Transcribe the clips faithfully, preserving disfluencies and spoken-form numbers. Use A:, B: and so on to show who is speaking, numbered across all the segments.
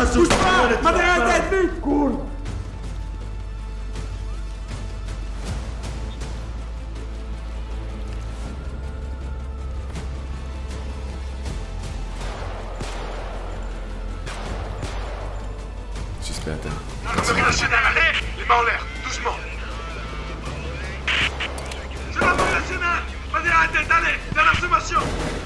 A: Bouge pas! Ma derrière la tête, vite!
B: Cool!
C: Suspect atteint.
D: Gendarmerie nationale, allez! Les mains en l'air, doucement! Gendarmerie nationale! Ma derrière la tête, allez! Dernière sommation!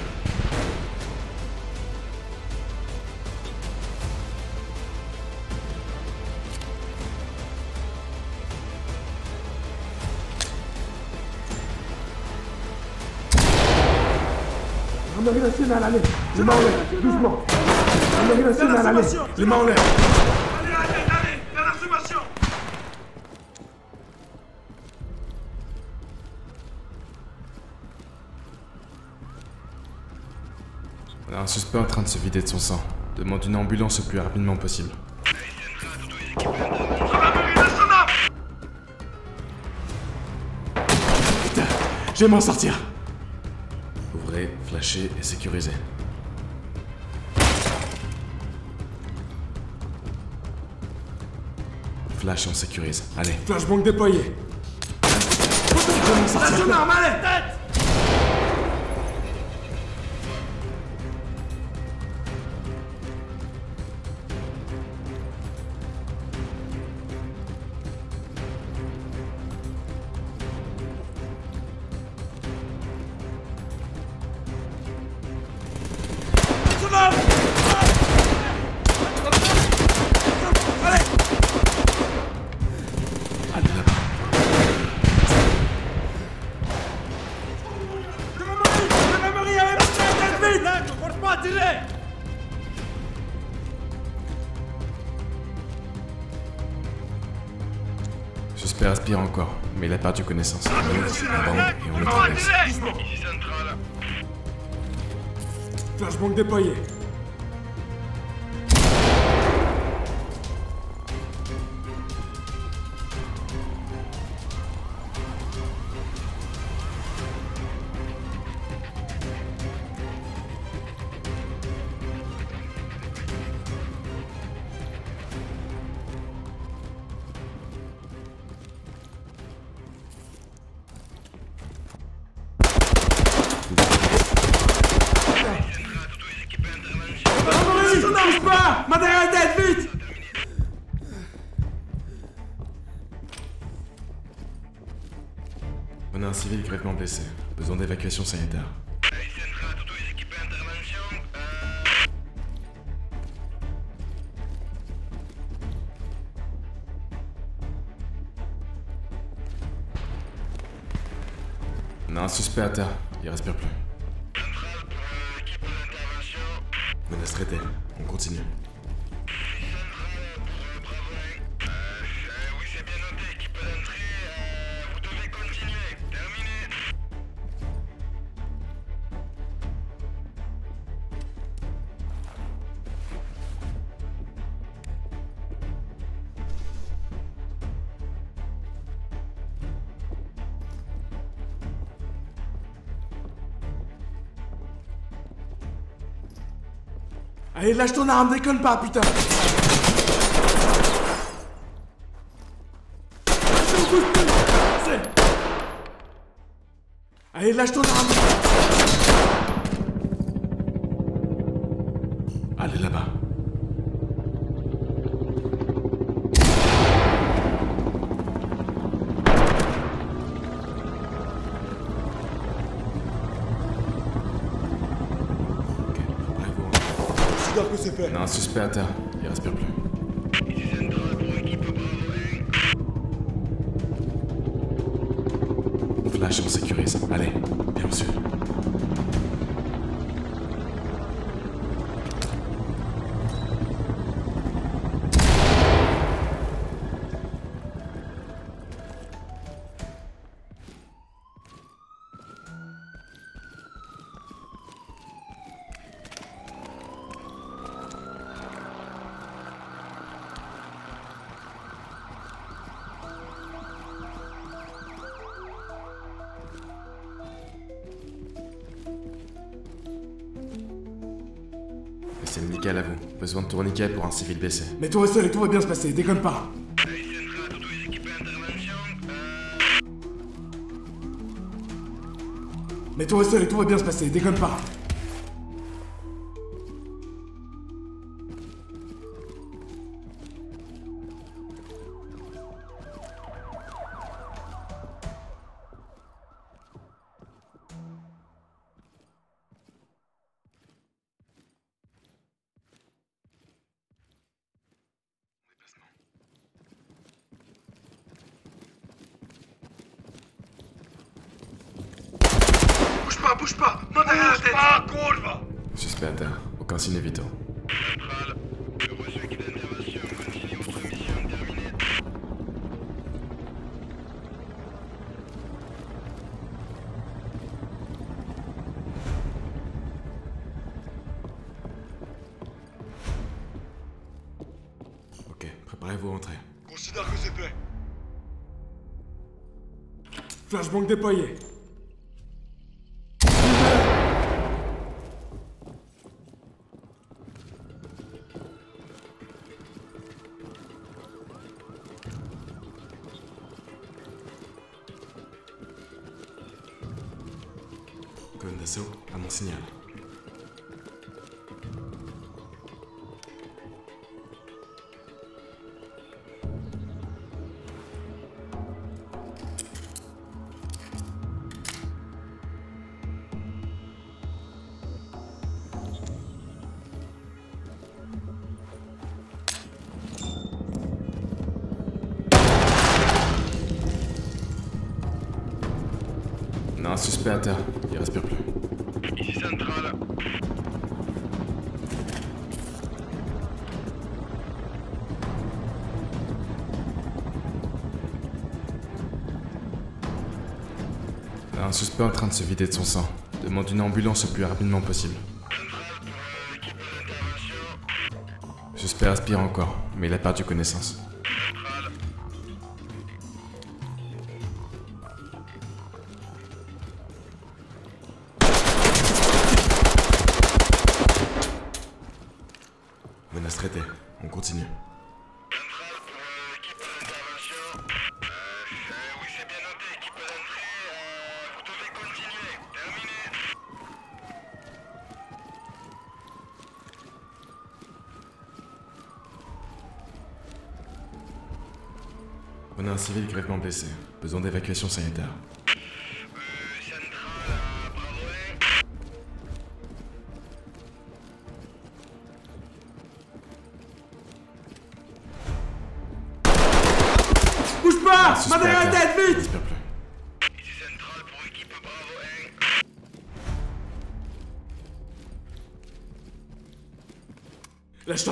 B: Gendarmerie nationale, allez! Les mains en l'air, doucement! Gendarmerie nationale, allez! Les mains en l'air!
D: Allez, allez, allez! Dernière sommation!
C: On a un suspect en train de se vider de son sang. Demande une ambulance le plus rapidement possible.
D: Gendarmerie nationale!
C: Putain, je vais m'en sortir. Ouvrez, flashez et sécurisez. Flash, on sécurise. Allez.
B: Flashbang déployé!
C: Je vais m'en sortir.
A: Station d'armes, allez, tête!
C: Allez là-bas.
A: Gendarmerie, allez, bouge la tête, vite! Là, je force pas à tirer!
C: Suspect respire encore, mais il a perdu connaissance. On ouvre la bande et on le traverse.
D: Ici centrale.
B: Flashbang déployé!
A: Gendarmerie, bouge pas! Ma derrière la tête, vite!
C: On a un civil gravement blessé. Besoin d'évacuation sanitaire. On a un suspect à terre. Il respire plus. Menace traitée. On continue.
B: Allez, lâche ton arme, déconne pas, putain! Allez, lâche ton arme!
C: Allez là-bas. Ok, préparez-vous.
B: Considère que c'est fait.
C: On a un suspect à terre. Il respire plus. On flash, on sécurise. Allez, bien monsieur. C'est le nickel à vous. Besoin de tourniquet pour un civil blessé.
B: Mais toi au sol et tout va bien se passer, déconne pas. Mais toi au sol et tout va bien se passer, déconne pas.
D: Bouge pas, bouge pas! Non, derrière la tête! Pas, curva!
C: Suspect à terre. Aucun signe vital.
D: Centrale, reçu équipe d'intervention, continuez votre mission terminée.
C: Ok, préparez-vous à entrer.
D: Considère que c'est fait.
B: Flashbang déployé.
C: Colonne d'assaut, à mon signal. On a un suspect à terre, il respire plus.
D: Ici Centrale.
C: On a un suspect en train de se vider de son sang. Demande une ambulance le plus rapidement possible. Suspect aspire encore, mais il a perdu connaissance. Menace traitée, on continue.
D: Centrale pour euh, équipe d'intervention. Euh, euh, oui, c'est bien noté, équipe d'entrée. Euh, vous devez continuer. Terminé.
C: On a un civil grièvement blessé. Besoin d'évacuation sanitaire.
D: Euh, Centrale à Bravo un.
A: Bouge pas!
C: Suspect
A: Main derrière
C: à
A: la
C: terre,
A: tête,
C: il
A: vite!
C: respire plus.
D: Ici Centrale pour équipe Bravo un.
B: Lâche-toi.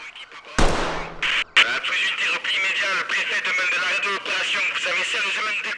D: Après une repli immédiat, le préfet demande de l'arrêt de l'opération. Vous avez servi de semaine de